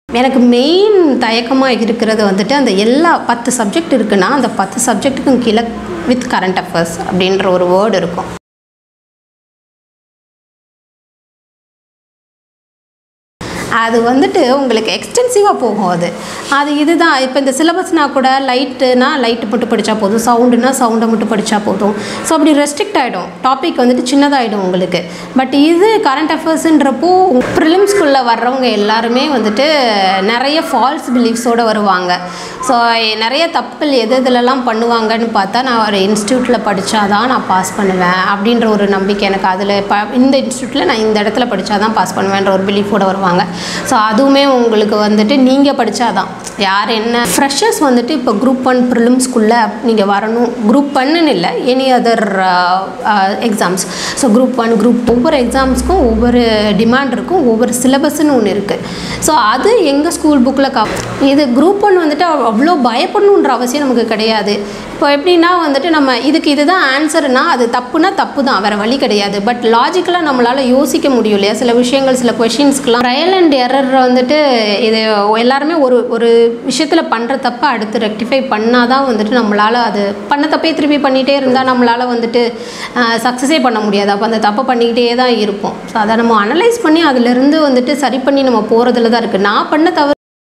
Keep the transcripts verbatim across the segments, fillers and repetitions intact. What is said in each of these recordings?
எனக்கு மெயின் தயக்கமாக இருக்கிறது வந்துட்டு அந்த எல்லா பத்து சப்ஜெக்ட் இருக்குன்னா அந்த பத்து சப்ஜெக்ட்டுக்கும் கீழே வித் கரண்ட் அஃபேர்ஸ் அப்படின்ற ஒரு வேர்டு இருக்கும். அது வந்துட்டு உங்களுக்கு எக்ஸ்டென்சிவாக போகும். அது அது இதுதான் இப்போ இந்த சிலபஸ்னால் கூட லைட்டுனா லைட்டு மட்டும் படித்தா போதும், சவுண்டுனா சவுண்டை மட்டும் படித்தா போதும். ஸோ அப்படி ரெஸ்ட்ரிக்ட் ஆகிடும், டாபிக் வந்துட்டு சின்னதாகிடும் உங்களுக்கு. பட் இது கரண்ட் அஃபேர்ஸுன்றப்போ ப்ரிலிம்ஸ்குள்ளே வர்றவங்க எல்லாருமே வந்துட்டு நிறைய ஃபால்ஸ் பிலீஃப்ஸோடு வருவாங்க. ஸோ நிறைய தப்புகள் எது எதுலலாம் பண்ணுவாங்கன்னு பார்த்தா நான் ஒரு இன்ஸ்டியூட்டில் படித்தா தான் நான் பாஸ் பண்ணுவேன் அப்படின்ற ஒரு நம்பிக்கை எனக்கு. அதில் ப இந்த இன்ஸ்டியூட்டில் நான் இந்த இடத்துல படித்தா தான் பாஸ் பண்ணுவேன்ற ஒரு பிலீஃபோடு வருவாங்க. ஸோ அதுவுமே உங்களுக்கு வந்துட்டு நீங்கள் படித்தாதான் யார் என்ன ஃப்ரெஷர்ஸ் வந்துட்டு இப்போ குரூப் ஒன் ப்ரிலிம்ஸ்குள்ளே நீங்கள் வரணும். குரூப் ஒன்னுன்னு இல்லை, any other exams. So group one group two ஒவ்வொரு எக்ஸாம்ஸ்க்கும் ஒவ்வொரு டிமாண்ட் இருக்கும், ஒவ்வொரு சிலபஸ்ன்னு ஒன்று இருக்குது. ஸோ அது எங்கள் ஸ்கூல் புக்கில் க இது குரூப் ஒன் வந்துட்டு அவ்வளோ பயப்படணுன்ற அவசியம் நமக்கு கிடையாது. இப்போ எப்படின்னா வந்துட்டு நம்ம இதுக்கு இதுதான் ஆன்சர்னா அது தப்புனா தப்பு தான், வேறு வழி கிடையாது. பட் லாஜிக்கலாக நம்மளால் யோசிக்க முடியும் இல்லையா சில விஷயங்கள், சில கொஷின்ஸ்க்கெலாம் ட்ரையல் அண்ட் எரர் வந்துட்டு இது எல்லாருமே ஒரு ஒரு விஷயத்தில் பண்ணுற தப்பை அடுத்து ரெக்டிஃபை பண்ணால் தான் வந்துட்டு நம்மளால் அது பண்ண தப்பே திருப்பி பண்ணிகிட்டே இருந்தால் நம்மளால் வந்துட்டு சக்ஸஸே பண்ண முடியாது. அப்போ அந்த தப்பை பண்ணிக்கிட்டே தான் இருப்போம். ஸோ அதை நம்ம அனலைஸ் பண்ணி அதிலிருந்து வந்துட்டு சரி பண்ணி நம்ம போகிறதுல தான் இருக்குது. நான் பண்ண தவறு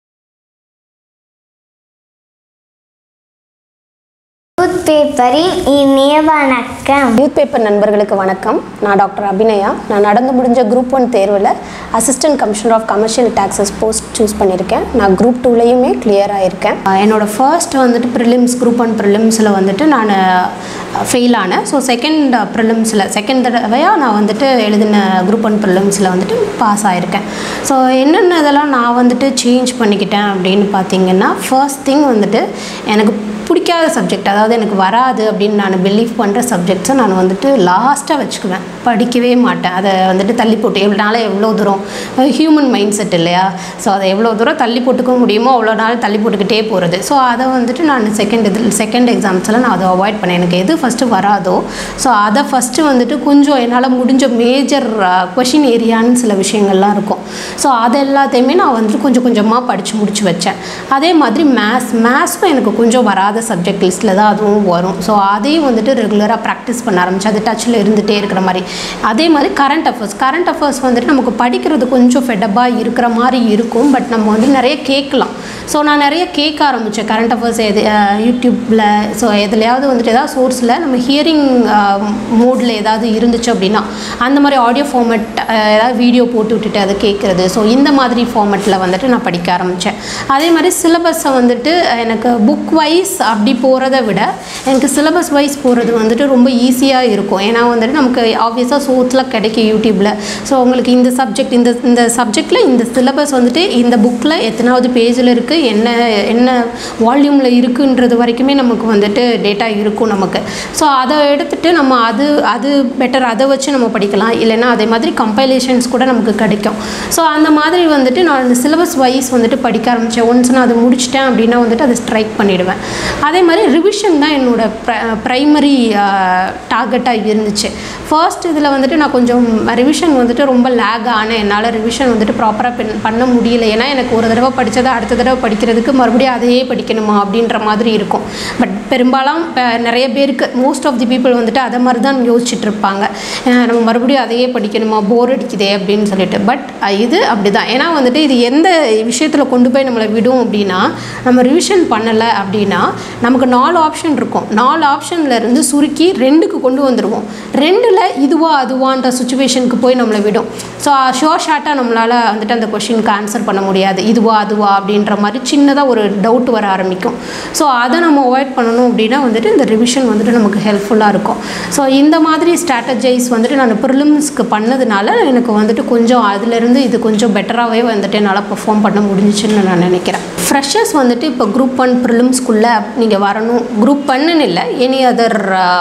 பேப்பரின் இனிய வணக்கம். நியூஸ் பேப்பர் நண்பர்களுக்கு வணக்கம். நான் டாக்டர் அபிநயா. நான் நடந்து முடிஞ்ச குரூப் ஒன் தேர்வில் assistant commissioner of commercial taxes post choose பண்ணியிருக்கேன். நான் குரூப் டூலையுமே கிளியர் ஆகியிருக்கேன். என்னோடய ஃபர்ஸ்ட் வந்துட்டு ப்ரிலிம்ஸ் குரூப் ஒன் ப்ரிலிம்ஸில் வந்துட்டு நான் ஃபெயில் ஆனேன். ஸோ செகண்ட் ப்ரிலிம்ஸில் செகண்ட் தடவையாக நான் வந்துட்டு எழுதின குரூப் ஒன் ப்ரிலிம்ஸில் வந்துட்டு பாஸ் ஆகியிருக்கேன். ஸோ என்னென்ன இதெல்லாம் நான் வந்துட்டு சேஞ்ச் பண்ணிக்கிட்டேன் அப்படின்னு பார்த்தீங்கன்னா, ஃபர்ஸ்ட் திங் வந்துட்டு எனக்கு பிடிக்காத சப்ஜெக்ட், அதாவது எனக்கு வராது அப்படின்னு நான் பிலீவ் பண்ணுற சப்ஜெக்ட்ஸை நான் வந்துட்டு லாஸ்ட்டாக வச்சுக்குவேன், படிக்கவே மாட்டேன். அதை வந்துட்டு தள்ளி போட்டு எவ்வளோ நாள் எவ்வளோ தூரம் ஹியூமன் மைண்ட் செட் இல்லையா. ஸோ அதை எவ்வளோ தூரம் தள்ளி போட்டுக்க முடியுமோ அவ்வளோ நாள் தள்ளி போட்டுக்கிட்டே போகிறது. ஸோ அதை வந்துட்டு நான் செகண்ட் இதில் செகண்ட் எக்ஸாம்ஸில் நான் அதை அவாய்ட் பண்ணேன். எனக்கு எது ஃபஸ்ட்டு வராதோ ஸோ அதை ஃபஸ்ட்டு வந்துட்டு கொஞ்சம் என்னால் முடிஞ்ச மேஜர் கொஷின் ஏரியான்னு சில விஷயங்கள்லாம் இருக்கும். ஸோ அது எல்லாத்தையுமே நான் வந்துட்டு கொஞ்சம் கொஞ்சமாக படித்து முடிச்சு வச்சேன். அதே மாதிரி மேத்ஸ் மேத்ஸும் எனக்கு கொஞ்சம் வராது சப்ஜெக்ட் லிஸ்ட்டில் தான் அதுவும் வரும். ஸோ அதையும் வந்துட்டு ரெகுலராக ப்ராக்டிஸ் பண்ண ஆரம்பிச்சு அது டச்சில் இருந்துகிட்டே இருக்கிற மாதிரி. அதே மாதிரி கரண்ட் அஃபேர்ஸ் கரண்ட் அஃபேர்ஸ் வந்துட்டு நமக்கு படிக்கிறது கொஞ்சம் ஃபெடப்பாக இருக்கிற மாதிரி இருக்கும். பட் நம்ம வந்து நிறைய கேட்கலாம். ஸோ நான் நிறைய கேட்க ஆரம்பித்தேன் கரண்ட் அஃபேர்ஸ் எது யூடியூப்பில். ஸோ எதுலையாவது வந்துட்டு ஏதாவது சோர்ஸில் நம்ம ஹியரிங் மோடில் ஏதாவது இருந்துச்சு அப்படின்னா அந்த மாதிரி ஆடியோ ஃபார்மேட் ஏதாவது வீடியோ போட்டு விட்டுட்டு அதை கேட்குறது. ஸோ இந்த மாதிரி ஃபார்மேட்டில் வந்துட்டு நான் படிக்க ஆரம்பித்தேன். அதே மாதிரி சிலபஸை வந்துட்டு எனக்கு புக் வைஸ் அப்படி போகிறத விட எனக்கு சிலபஸ் வைஸ் போகிறது வந்துட்டு ரொம்ப ஈஸியாக இருக்கும். ஏன்னா வந்துட்டு நமக்கு ஆப்வியஸாக சோர்ஸில் கிடைக்கும் யூடியூப்பில். ஸோ உங்களுக்கு இந்த சப்ஜெக்ட் இந்த இந்த சப்ஜெக்டில் இந்த சிலபஸ் வந்துட்டு இந்த புக்கில் எத்தனாவது பேஜில் இருக்குது, என்ன என்ன வால்யூமில் இருக்குன்றது வரைக்குமே நமக்கு வந்துட்டு டேட்டா இருக்கும் நமக்கு. ஸோ அதை எடுத்துகிட்டு நம்ம அது அது பெட்டர் அதை வச்சு நம்ம படிக்கலாம். இல்லைன்னா அதே மாதிரி கம்பைலேஷன்ஸ் கூட நமக்கு கிடைக்கும். ஸோ அந்த மாதிரி வந்துட்டு நான் இந்த சிலபஸ் வைஸ் வந்துட்டு படிக்க ஆரம்பித்தேன். ஒன்ஸ் நான் அதை முடிச்சிட்டேன் அப்படின்னா வந்துட்டு அதை ஸ்ட்ரைக் பண்ணிவிடுவேன். அதே மாதிரி ரிவிஷன் தான் என்னோடய ப்ர ப்ரைமரி டார்கெட்டாக இருந்துச்சு. ஃபர்ஸ்ட் இதில் வந்துட்டு நான் கொஞ்சம் ரிவிஷன் வந்துட்டு ரொம்ப லேக் ஆனேன். என்னால் ரிவிஷன் வந்துட்டு ப்ராப்பராக பண்ண முடியல. ஏன்னா எனக்கு ஒரு தடவை படித்ததை அடுத்த தடவை படிக்கிறதுக்கு மறுபடியும் அதையே படிக்கணுமா அப்படின்ற மாதிரி இருக்கும். பட் பெரும்பாலும் நிறைய பேருக்கு மோஸ்ட் ஆஃப் தி பீப்புள் வந்துட்டு அதை மாதிரி தான் யோசிச்சுட்டு இருப்பாங்க, நம்ம மறுபடியும் அதையே படிக்கணுமா, போர் அடிக்குதே அப்படின்னு சொல்லிட்டு. பட் இது அப்படி தான். ஏன்னா வந்துட்டு இது எந்த விஷயத்தில் கொண்டு போய் நம்மளை விடும் அப்படின்னா, நம்ம ரிவிஷன் பண்ணலை அப்படின்னா நமக்கு நாலு ஆப்ஷன் இருக்கும். நாலு ஆப்ஷன்லேருந்து சுருக்கி ரெண்டுக்கு கொண்டு வந்துடுவோம். ரெண்டில் இதுவா அதுவான்ற சுச்சுவேஷனுக்கு போய் நம்மளை விடும். ஸோ ஷோர் ஷார்ட்டாக நம்மளால் வந்துட்டு அந்த கொஷினுக்கு ஆன்சர் பண்ண முடியாது. இதுவா அதுவா அப்படின்ற மாதிரி சின்னதாக ஒரு டவுட் வர ஆரம்பிக்கும். ஸோ அதை நம்ம அவாய்ட் பண்ணணும் அப்படின்னா வந்துட்டு இந்த ரிவிஷன் வந்துட்டு நமக்கு ஹெல்ப்ஃபுல்லாக இருக்கும். ஸோ இந்த மாதிரி ஸ்ட்ராட்டஜைஸ் வந்துட்டு நான் ப்ரிலிம்ஸ்க்கு பண்ணதுனால எனக்கு வந்துட்டு கொஞ்சம் அதிலிருந்து இது கொஞ்சம் பெட்டராகவே வந்துட்டு என்னால் பெர்ஃபார்ம் பண்ண முடிஞ்சிச்சுன்னு நான் நினைக்கிறேன். ஃப்ரெஷர்ஸ் வந்துட்டு இப்போ குரூப் ஒன் ப்ரிலிம்ஸ்குள்ளே நீங்கள் வரணும். குரூப் ஒன்னுன்னு இல்லை, any other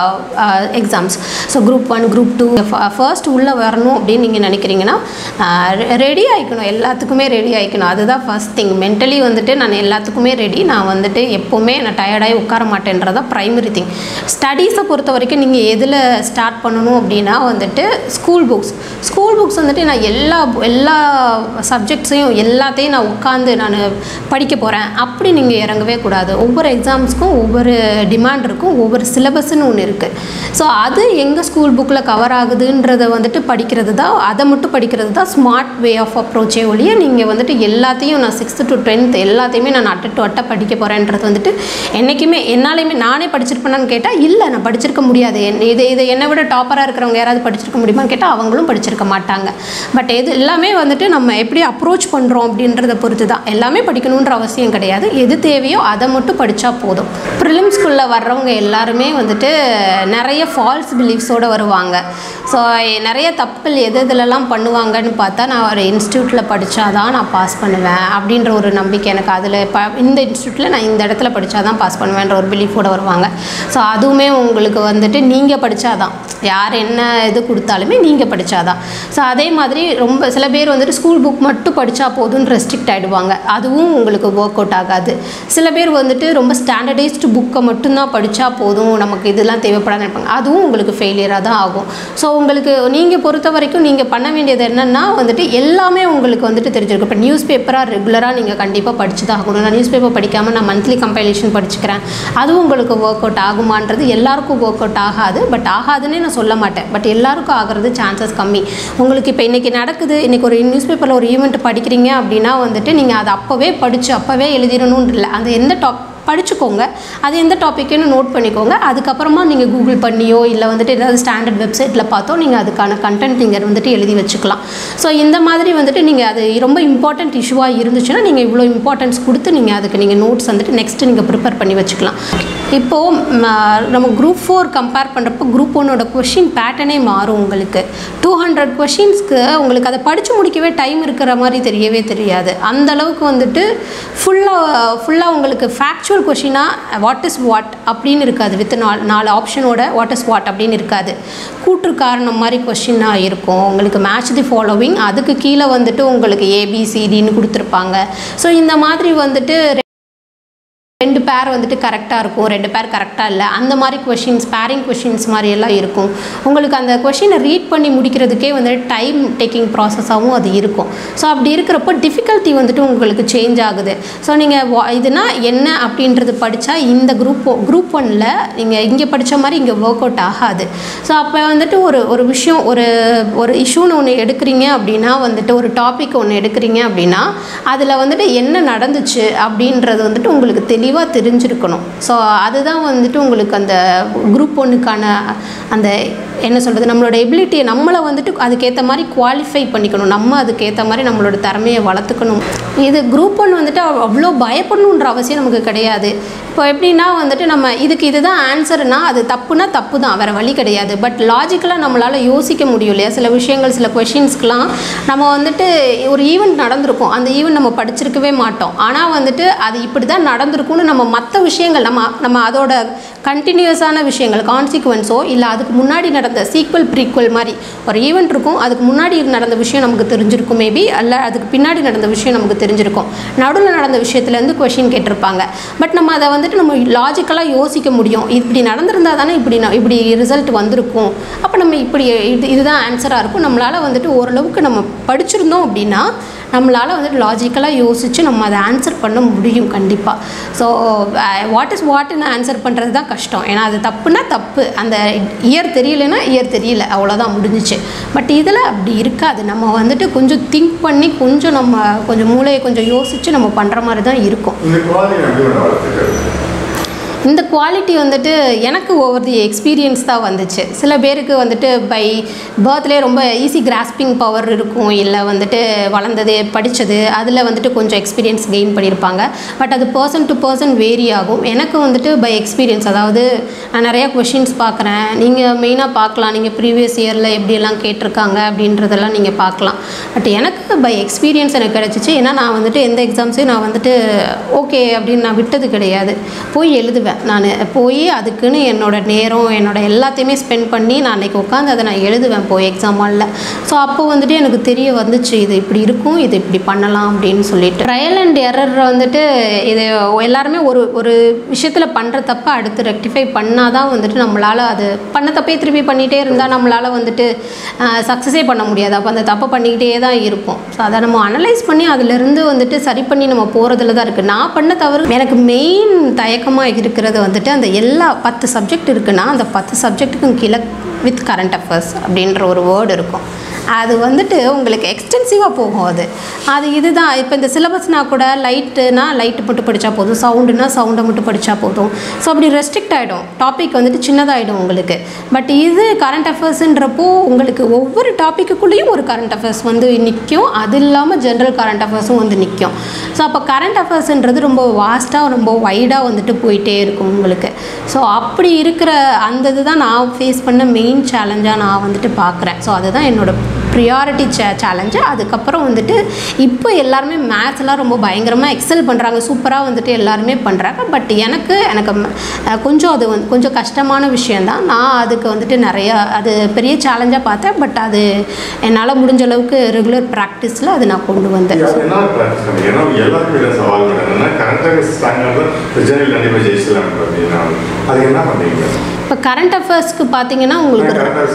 exams. So group one group two first உள்ளே வரணும் அப்படின்னு நீங்கள் நினைக்கிறீங்கன்னா ரெடி ஆகிக்கணும். எல்லாத்துக்குமே ரெடி ஆகிக்கணும். அதுதான் ஃபர்ஸ்ட் திங். மென்டலி வந்துட்டு வந்துட்டு நான் எல்லாத்துக்குமே ரெடி. நான் வந்துட்டு எப்போவுமே நான் டயர்டாகி உட்கார மாட்டேன்றதான் ப்ரைமரி திங். ஸ்டடீஸை பொறுத்த வரைக்கும் நீங்கள் எதில் ஸ்டார்ட் பண்ணணும் அப்படின்னா வந்துட்டு ஸ்கூல் புக்ஸ் ஸ்கூல் புக்ஸ் வந்துட்டு நான் எல்லா எல்லா சப்ஜெக்ட்ஸையும் எல்லாத்தையும் நான் உட்காந்து நான் படிக்க போகிறேன் அப்படி நீங்கள் இறங்கவே கூடாது. ஒவ்வொரு எக்ஸாம்ஸ்க்கும் ஒவ்வொரு டிமாண்ட் இருக்கும், ஒவ்வொரு சிலபஸ்ன்னு ஒன்று இருக்குது. ஸோ அது எங்கள் ஸ்கூல் புக்கில் கவர் ஆகுதுன்றதை வந்துட்டு படிக்கிறது தான், அதை மட்டும் படிக்கிறது தான் ஸ்மார்ட் வே ஆஃப் அப்ரோச்சே ஒழிய நீங்கள் வந்துட்டு எல்லாத்தையும் நான் சிக்ஸ்த்து டு டென்த் எல்லாத்தையுமே நான் அட்டை டு அட்டை படிக்க போகிறேன்றது வந்துட்டு என்றைக்குமே என்னாலையுமே நானே படிச்சிருப்பேனான்னு கேட்டால் இல்லை, நான் படிச்சிருக்க முடியாது. இதை இதை என்னை விட டாப்பராக இருக்கிறவங்க யாராவது படிச்சிருக்க முடியுமான்னு கேட்டால் அவங்களும் படிச்சிருக்க மாட்டாங்க. பட் இது எல்லாமே வந்துட்டு நம்ம எப்படி அப்ரோச் பண்ணுறோம் அப்படின்றத பொறுத்து தான். எல்லாமே படிக்கணுன்ற அவசியம் கிடையாது, எது தேவையோ அதை மட்டும் படித்தா போதும். ப்ரிலிம்ஸ்குள்ளே வர்றவங்க எல்லாருமே வந்துட்டு நிறைய ஃபால்ஸ் பிலீஃப்ஸோடு வருவாங்க. ஸோ நிறைய தப்புகள் எது எதுலலாம் பண்ணுவாங்கன்னு பார்த்தா, நான் ஒரு இன்ஸ்டியூட்டில் படித்தா தான் நான் பாஸ் பண்ணுவேன் அப்படின்ற ஒரு நம்பிக்கை எனக்கு. அதில் ப இந்த இன்ஸ்டியூட்டில் நான் இந்த இடத்துல படித்தா தான் பாஸ் பண்ணுவேன்ற ஒரு பிலீஃபோடு வருவாங்க. ஸோ அதுவுமே உங்களுக்கு வந்துட்டு நீங்கள் படித்தாதான், யார் என்ன இது கொடுத்தாலுமே நீங்கள் படித்தாதான். ஸோ அதே மாதிரி ரொம்ப சில பேர் வந்துட்டு ஸ்கூல் புக் மட்டும் படித்தா போதும்னு ரெஸ்ட்ரிக்ட் ஆகிடுவாங்க, அதுவும் உங்களுக்கு ஒர்க் அவுட் ஆகாது. சில பேர் வந்துட்டு ரொம்ப ஸ்டாண்டர்டைஸ்டு புக்கை மட்டும்தான் படித்தா போதும், நமக்கு இதெல்லாம் தேவைப்படாதுன்னு இருப்பாங்க, அதுவும் உங்களுக்கு ஃபெயிலியராக தான் ஆகும். ஸோ உங்களுக்கு நீங்கள் பொறுத்த வரைக்கும் நீங்கள் பண்ண வேண்டியது என்னென்னா வந்துட்டு எல்லாமே உங்களுக்கு வந்துட்டு தெரிஞ்சிருக்கும். இப்போ நியூஸ் பேப்பராக ரெகுலராக நீங்கள் கண்டிப்பாக படித்து தான் ஆகணும். நான் நியூஸ் பேப்பர் படிக்காமல் நான் மந்த்லி கம்பைலேஷன் படிச்சுக்கிறேன், அதுவும் உங்களுக்கு ஒர்க் அவுட் ஆகுமான்றது எல்லாருக்கும் ஒர்க் அவுட் ஆகாது. பட் ஆகாதுன்னே நான் சொல்ல மாட்டேன், பட் எல்லாருக்கும் ஆகிறது சான்சஸ் கம்மி. உங்களுக்கு இப்போ இன்றைக்கி நடக்குது, இன்றைக்கி ஒரு நியூஸ் பேப்பரில் ஒரு ஈவெண்ட் படிக்கிறீங்க அப்படின்னா வந்துட்டு நீங்கள் அதை அப்போவே படித்து அப்போவே எழுதிடணும்னு இல்லை. அது எந்த டாப் படிச்சுக்கோங்க, அது எந்த டாப்பிக்குன்னு நோட் பண்ணிக்கோங்க. அதுக்கப்புறமா நீங்கள் கூகுள் பண்ணியோ இல்லை வந்துட்டு ஏதாவது ஸ்டாண்டர்ட் வெப்சைட்டில் பார்த்தோ நீங்கள் அதுக்கான கண்டென்ட் நீங்கள் வந்துட்டு எழுதி வச்சுக்கலாம். ஸோ இந்த மாதிரி வந்துட்டு நீங்கள் அது ரொம்ப இம்பார்ட்டண்ட் இஷ்யூவாக இருந்துச்சுன்னா நீங்கள் இவ்வளோ இம்பார்ட்டன்ஸ் கொடுத்து நீங்கள் அதுக்கு நீங்கள் நோட்ஸ் வந்துட்டு நெக்ஸ்ட்டு நீங்கள் ப்ரிப்பேர் பண்ணி வச்சுக்கலாம். இப்போது நம்ம குரூப் ஃபோர் கம்பேர் பண்ணுறப்போ குரூப் ஒன்னோட கொஷின் பேட்டர்னே மாறும். உங்களுக்கு டூ ஹண்ட்ரட் கொஷின்ஸ்க்கு உங்களுக்கு அதை படித்து முடிக்கவே டைம் இருக்கிற மாதிரி தெரியவே தெரியாது. அந்தளவுக்கு வந்துட்டு ஃபுல்லாக ஃபுல்லாக உங்களுக்கு ஃபேக்சுவல் கொஷினாக வாட் இஸ் வாட் அப்படின்னு இருக்காது. வித் நாலு நாலு ஆப்ஷனோட வாட் இஸ் வாட் அப்படின்னு இருக்காது. கூற்று காரணம் மாதிரி கொஷினாக இருக்கும். உங்களுக்கு மேட்ச் தி ஃபாலோவிங், அதுக்கு கீழே வந்துட்டு உங்களுக்கு ஏபிசிடின்னு கொடுத்துருப்பாங்க. ஸோ இந்த மாதிரி வந்துட்டு ரெண்டு பேர் வந்துட்டு கரெக்டாக இருக்கும், ரெண்டு பேர் கரெக்டாக இல்லை, அந்த மாதிரி கொஷின்ஸ் பேரிங் கொஷின்ஸ் மாதிரி எல்லாம் இருக்கும். உங்களுக்கு அந்த கொஷினை ரீட் பண்ணி முடிக்கிறதுக்கே வந்துட்டு டைம் டேக்கிங் ப்ராசஸாகவும் அது இருக்கும். ஸோ அப்படி இருக்கிறப்போ டிஃபிகல்ட்டி வந்துட்டு உங்களுக்கு சேஞ்ச் ஆகுது. ஸோ நீங்கள் இதுனா என்ன அப்படின்றது படித்தா இந்த குரூப் குரூப் ஒன்னில் நீங்கள் இங்கே படித்த மாதிரி இங்கே ஒர்க் அவுட் ஆகாது. ஸோ அப்போ வந்துட்டு ஒரு ஒரு விஷயம் ஒரு ஒரு இஷ்யூன்னு ஒன்று எடுக்கிறீங்க அப்படின்னா வந்துட்டு ஒரு டாபிக் ஒன்று எடுக்கிறீங்க அப்படின்னா அதில் வந்துட்டு என்ன நடந்துச்சு அப்படின்றது வந்துட்டு உங்களுக்கு தெளிவாக தெரிஞ்சிருக்கணும். ஸோ அதுதான் வந்துட்டு உங்களுக்கு அந்த குரூப் ஒன்றுக்கான அந்த என்ன சொல்கிறது, நம்மளோட எபிலிட்டியை நம்மளை வந்துட்டு அதுக்கேற்ற மாதிரி குவாலிஃபை பண்ணிக்கணும், நம்ம அதுக்கேற்ற மாதிரி நம்மளோட திறமையை வளர்த்துக்கணும். இது குரூப் ஒன் வந்துட்டு அவ்வளோ பயப்படணுன்ற அவசியம் நமக்கு கிடையாது. இப்போ எப்படின்னா வந்துட்டு நம்ம இதுக்கு இதுதான் ஆன்சர்னா அது தப்புனா தப்பு தான், வேறு வழி கிடையாது. பட் லாஜிக்கலாக நம்மளால் யோசிக்க முடியும் இல்லையா? சில விஷயங்கள் சில கொஷின்ஸ்க்கெலாம் நம்ம வந்துட்டு ஒரு ஈவெண்ட் நடந்திருக்கும், அந்த ஈவெண்ட் நம்ம படிச்சிருக்கவே மாட்டோம், ஆனால் வந்துட்டு அது இப்படி தான் நடந்திருக்கும்னு நம்ம மற்ற விஷயங்கள் நம்ம நம்ம அதோட கண்டினியூஸான விஷயங்கள் கான்சிக்வன்ஸோ இல்லை அதுக்கு முன்னாடி நடந்த சீக்வல் ப்ரீக்வல் மாதிரி ஒரு ஈவெண்ட் இருக்கும், அதுக்கு முன்னாடி நடந்த விஷயம் நமக்கு தெரிஞ்சிருக்கும் மேபி, அல்ல அதுக்கு பின்னாடி நடந்த விஷயம் நமக்கு தெரிஞ்சிருக்கும், நடுவில் நடந்த விஷயத்துலேருந்து கொஷின் கேட்டிருப்பாங்க. பட் நம்ம அதை வந்துட்டு நம்ம லாஜிக்கலாக யோசிக்க முடியும், இப்படி நடந்திருந்தால் தானே இப்படி இப்படி ரிசல்ட் வந்திருக்கும், அப்போ நம்ம இப்படி இது இதுதான் ஆன்சராக இருக்கும். நம்மளால் வந்துட்டு ஓரளவுக்கு நம்ம படிச்சிருந்தோம் அப்படின்னா நம்மளால் வந்துட்டு லாஜிக்கலாக யோசித்து நம்ம அதை ஆன்சர் பண்ண முடியும் கண்டிப்பாக. ஸோ வாட் இஸ் வாட்னு ஆன்சர் பண்ணுறது தான் கஷ்டம், ஏன்னா அது தப்புனா தப்பு, அந்த இயர் தெரியலைன்னா இயர் தெரியல, அவ்வளோதான் முடிஞ்சிச்சு. பட் இதில் அப்படி இருக்காது, நம்ம வந்துட்டு கொஞ்சம் திங்க் பண்ணி கொஞ்சம் நம்ம கொஞ்சம் மூளையை கொஞ்சம் யோசித்து நம்ம பண்ணுற மாதிரி தான் இருக்கும். இந்த குவாலிட்டி வந்துட்டு எனக்கு ஓவர் தி எக்ஸ்பீரியன்ஸ் தான் வந்துச்சு. சில பேருக்கு வந்துட்டு பை பர்த்லேயே ரொம்ப ஈஸி கிராஸ்பிங் பவர் இருக்கும், இல்லை வந்துட்டு வளர்ந்தது படித்தது அதில் வந்துட்டு கொஞ்சம் எக்ஸ்பீரியன்ஸ் கெயின் பண்ணியிருப்பாங்க. பட் அது பர்சன் டு பர்சன் வேரி ஆகும். எனக்கு வந்துட்டு பை எக்ஸ்பீரியன்ஸ், அதாவது நான் நிறையா கொஷின்ஸ் பார்க்குறேன், நீங்கள் மெயினாக பார்க்கலாம், நீங்கள் ப்ரீவியஸ் இயரில் எப்படியெல்லாம் கேட்டிருக்காங்க அப்படின்றதெல்லாம் நீங்கள் பார்க்கலாம். பட் எனக்கு பை எக்ஸ்பீரியன்ஸ் எனக்கு கிடச்சிச்சு. ஏன்னா நான் வந்துட்டு எந்த எக்ஸாம்ஸையும் நான் வந்துட்டு ஓகே அப்படின்னு நான் விட்டது கிடையாது, போய் எழுதுவேன். எழுதுவேன். நான் போய் அதுக்குன்னு என்னோடய நேரம் என்னோட எல்லாத்தையுமே ஸ்பெண்ட் பண்ணி நான் அன்றைக்கி உட்காந்து அதை நான் எழுதுவேன் போய் எக்ஸாம் ஹாலில். ஸோ அப்போ வந்துட்டு எனக்கு தெரிய வந்துச்சு இது இப்படி இருக்கும், இது இப்படி பண்ணலாம் அப்படின்னு சொல்லிட்டு. ட்ரையல் அண்ட் எரர் வந்துட்டு இது எல்லாருமே ஒரு ஒரு விஷயத்தில் பண்ணுற தப்பை அடுத்து ரெக்டிஃபை பண்ணால் தான் வந்துட்டு நம்மளால் அது பண்ண தப்பே திருப்பி பண்ணிகிட்டே இருந்தால் நம்மளால் வந்துட்டு சக்ஸஸே பண்ண முடியாது. அப்போ அந்த தப்பை பண்ணிக்கிட்டே தான் இருப்போம். ஸோ அதை நம்ம அனலைஸ் பண்ணி அதிலிருந்து வந்துட்டு சரி பண்ணி நம்ம போகிறதுல தான் இருக்குது. நான் பண்ண தவறு எனக்கு மெயின் தயக்கமாக இருக்கிறது வந்துட்டு அந்த எல்லா பத்து சப்ஜெக்ட் இருக்குன்னா அந்த பத்து சப்ஜெக்ட்டுக்கும் கீழே வித் கரண்ட் அஃபேர்ஸ் அப்படின்ற ஒரு வேர்டு இருக்கும். அது வந்துட்டு உங்களுக்கு எக்ஸ்டென்சிவாக போகும். அது அது இதுதான் இப்போ இந்த சிலபஸ்னால் கூட லைட்டுனா லைட்டு மட்டும் படித்தா போதும், சவுண்டுனா சவுண்டை மட்டும் படித்தா போதும். ஸோ அப்படி ரெஸ்ட்ரிக்ட் ஆகிடும், டாபிக் வந்துட்டு சின்னதாகிடும் உங்களுக்கு. பட் இது கரண்ட் அஃபேர்ஸுன்றப்போ உங்களுக்கு ஒவ்வொரு டாப்பிக்குள்ளேயும் ஒரு கரண்ட் அஃபேர்ஸ் வந்து நிற்கும். அது இல்லாமல் ஜென்ரல் கரண்ட் அஃபேர்ஸும் வந்து நிற்கும். ஸோ அப்போ கரண்ட் அஃபேர்ஸுன்றது ரொம்ப வாஸ்ட்டாக ரொம்ப வைடாக வந்துட்டு போயிட்டே இருக்கும் உங்களுக்கு. ஸோ அப்படி இருக்கிற அந்த இதுதான் நான் ஃபேஸ் பண்ண மெயின் சேலஞ்சாக நான் வந்துட்டு பார்க்குறேன். ஸோ அதுதான் என்னோடய ப்ரியாரிட்டி சே சேலஞ்சு. அதுக்கப்புறம் வந்துட்டு இப்போ எல்லாருமே மேத்ஸ்லாம் ரொம்ப பயங்கரமாக எக்ஸல் பண்ணுறாங்க, சூப்பராக வந்துட்டு எல்லாருமே பண்ணுறாங்க. பட் எனக்கு எனக்கு கொஞ்சம் அது வந்து கொஞ்சம் கஷ்டமான விஷயந்தான். நான் அதுக்கு வந்துட்டு நிறையா அது பெரிய சேலஞ்சாக பார்த்தேன். பட் அது என்னால் முடிஞ்ச அளவுக்கு ரெகுலர் ப்ராக்டிஸில் அது நான் கொண்டு வந்தேன். இப்போ கரண்ட் அஃபேர்ஸ்க்கு பார்த்தீங்கன்னா உங்களுக்கு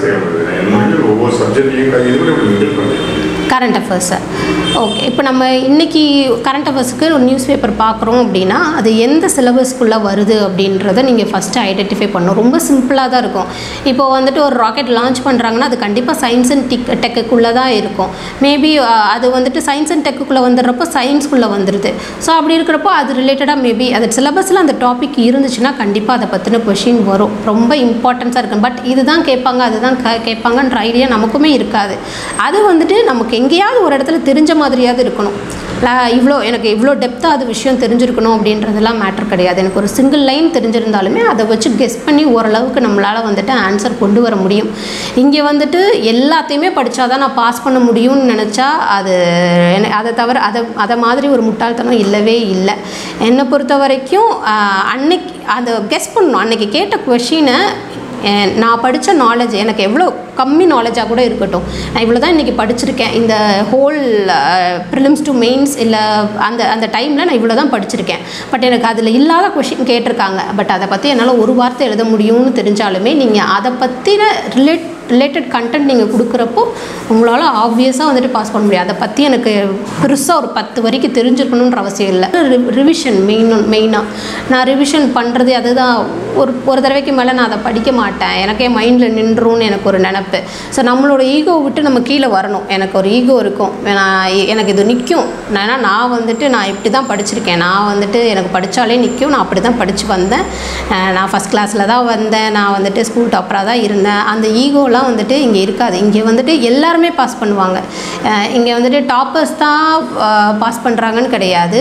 கரண்ட் அஃபேர்ஸை ஓகே இப்போ நம்ம இன்றைக்கி கரண்ட் அஃபேர்ஸுக்கு ஒரு நியூஸ் பேப்பர் பார்க்குறோம் அப்படின்னா அது எந்த சிலபஸ்க்குள்ளே வருது அப்படின்றத நீங்கள் ஃபஸ்ட்டு ஐடென்டிஃபை பண்ணணும். ரொம்ப சிம்பிளாக தான் இருக்கும். இப்போது வந்துட்டு ஒரு ராக்கெட் லான்ச் பண்ணுறாங்கன்னா அது கண்டிப்பாக சயின்ஸ் அண்ட் டிக் டெக்குக்குள்ளே தான் இருக்கும். மேபி அது வந்துட்டு சயின்ஸ் அண்ட் டெக்குக்குள்ளே வந்துடுறப்போ சயின்ஸ்குள்ளே வந்துடுது. ஸோ அப்படி இருக்கிறப்போ அது ரிலேட்டடாக மேபி அது சிலபஸில் அந்த டாபிக் இருந்துச்சுன்னா கண்டிப்பாக அதை பற்றின கொஷின் வரும். ரொம்ப இம்பார்ட்டன்ஸாக இருக்கும். பட் இதுதான் கேட்பாங்க அதுதான் கேட்பாங்கன்ற ஐடியா நமக்குமே இருக்காது. அது வந்துட்டு நமக்கு எங்கேயாவது ஒரு இடத்துல தெரிஞ்ச மாதிரியாவது இருக்கணும். இவ்வளோ எனக்கு இவ்வளோ டெப்த்தாக அது விஷயம் தெரிஞ்சிருக்கணும் அப்படின்றதெல்லாம் மேட்டர் கிடையாது. எனக்கு ஒரு சிங்கிள் லைன் தெரிஞ்சிருந்தாலுமே அதை வச்சு கெஸ் பண்ணி ஓரளவுக்கு நம்மளால் வந்துட்டு ஆன்சர் கொண்டு வர முடியும். இங்கே வந்துட்டு எல்லாத்தையுமே படித்தா தான் நான் பாஸ் பண்ண முடியும்னு நினச்சா அது அதை தவிர அதை அதை மாதிரி ஒரு முட்டாள்தனம் இல்லவே இல்லை. என்னை பொறுத்த வரைக்கும் அன்னைக்கு அதை கெஸ் பண்ணணும். அன்றைக்கி கேட்ட கொஷினை நான் படித்த நாலேஜ் எனக்கு எவ்வளோ கம்மி நாலேஜாக கூட இருக்கட்டும், நான் இவ்வளோ தான் இன்றைக்கி படிச்சிருக்கேன் இந்த ஹோல் ப்ரிலிம்ஸ் டு மெயின்ஸ் இல்லை அந்த அந்த டைமில் நான் இவ்வளோ தான் படிச்சிருக்கேன். பட் எனக்கு அதில் இல்லாத கொஷின் கேட்டிருக்காங்க. பட் அதை பற்றி என்னால் ஒரு வார்த்தை எழுத முடியும்னு தெரிஞ்சாலுமே நீங்கள் அதை பற்றின ரிலேட் ரிலேட்டட் கண்டென்ட் நீங்கள் கொடுக்குறப்போ உங்களால் ஆப்வியஸாக வந்துட்டு பாஸ் பண்ண முடியும். அதை பற்றி எனக்கு பெருசாக ஒரு பத்து வரைக்கும் தெரிஞ்சிருக்கணுன்ற அவசியம் இல்லை. ரிவிஷன் மெயின் மெயினாக நான் ரிவிஷன் பண்ணுறது அதுதான். ஒரு ஒரு தடவைக்கு மேலே நான் அதை படிக்க மாட்டேன், எனக்கே மைண்டில் நின்றுன்னு எனக்கு ஒரு நினப்பு. ஸோ நம்மளோட ஈகோவை விட்டு நம்ம கீழே வரணும். எனக்கு ஒரு ஈகோ இருக்கும், நான் எனக்கு இது நிற்கும். ஏன்னா நான் வந்துட்டு நான் இப்படி தான் படிச்சிருக்கேன், நான் வந்துட்டு எனக்கு படித்தாலே நிற்கும், நான் அப்படி தான் படித்து வந்தேன், நான் ஃபஸ்ட் கிளாஸில் தான் வந்தேன், நான் வந்துட்டு ஸ்கூல் டாப்பராக தான் இருந்தேன். அந்த ஈகோலாம் வந்துட்டு இங்கே இருக்காது. இங்கே வந்துட்டு எல்லாருமே பாஸ் பண்ணுவாங்க. இங்கே வந்துட்டு டாப்பர்ஸ் தான் பாஸ் பண்ணுறாங்கன்னு கிடையாது.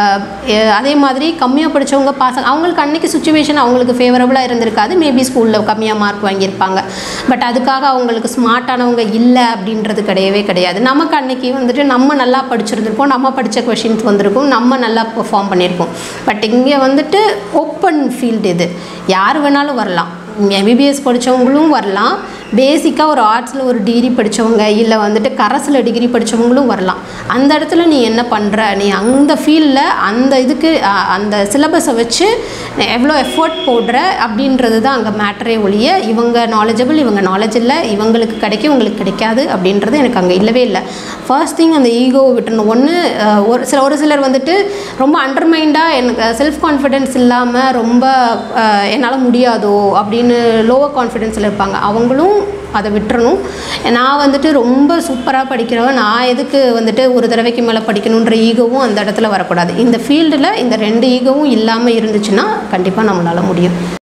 அதே மாதிரி கம்மியாக படித்தவங்க பாஸ் அவங்களுக்கு அன்றைக்கி சுச்சுவேஷன் அவங்களுக்கு ஃபேவரபுளாக இருந்திருக்காது. மேபி ஸ்கூலில் கம்மியாக மார்க் வாங்கியிருப்பாங்க. பட் அதுக்காக அவங்களுக்கு ஸ்மார்ட்டானவங்க இல்லை அப்படின்றது கிடையவே கிடையாது. நமக்கு அன்றைக்கி வந்துட்டு நம்ம நல்லா படிச்சிருந்துருப்போம், நம்ம படித்த கொஷின்ஸ் வந்திருக்கும், நம்ம நல்லா பெர்ஃபார்ம் பண்ணியிருப்போம். பட் இங்கே வந்துட்டு ஓப்பன் ஃபீல்டு, இது யார் வேணாலும் வரலாம். எம்பிபிஎஸ் படித்தவங்களும் வரலாம், பேசிக்காக ஒரு ஆர்ட்ஸில் ஒரு டிகிரி படித்தவங்க இல்லை வந்துட்டு கரஸில் டிகிரி படித்தவங்களும் வரலாம். அந்த இடத்துல நீ என்ன பண்ணுற, நீ அந்த ஃபீல்டில் அந்த இதுக்கு அந்த சிலபஸை வச்சு எவ்வளோ எஃபோர்ட் போடுற அப்படின்றது தான் அங்கே மேட்டரே ஒழிய இவங்க நாலேஜபிள் இவங்க நாலேஜ் இல்லை, இவங்களுக்கு கிடைக்கும் இவங்களுக்கு கிடைக்காது அப்படின்றது எனக்கு அங்கே இல்லவே இல்லை. ஃபர்ஸ்ட் திங் அந்த ஈகோவை விட்டுணும். ஒன்று ஒரு சில ஒரு சிலர் வந்துட்டு ரொம்ப அண்டர்மைண்டாக எனக்கு செல்ஃப் கான்ஃபிடென்ஸ் இல்லாமல் ரொம்ப என்னால் முடியாதோ அப்படின்னு லோவர் கான்ஃபிடென்ஸில் இருப்பாங்க. அவங்களும் அதை விட்டுறணும். நான் வந்துட்டு ரொம்ப சூப்பராக படிக்கிறவன், நான் எதுக்கு வந்துட்டு ஒரு தடவைக்கு மேலே படிக்கணுன்ற ஈகோவும் அந்த இடத்துல வரக்கூடாது. இந்த ஃபீல்டில் இந்த ரெண்டு ஈகோவும் இல்லாமல் இருந்துச்சுன்னா கண்டிப்பாக நம்மளால் முடியும்.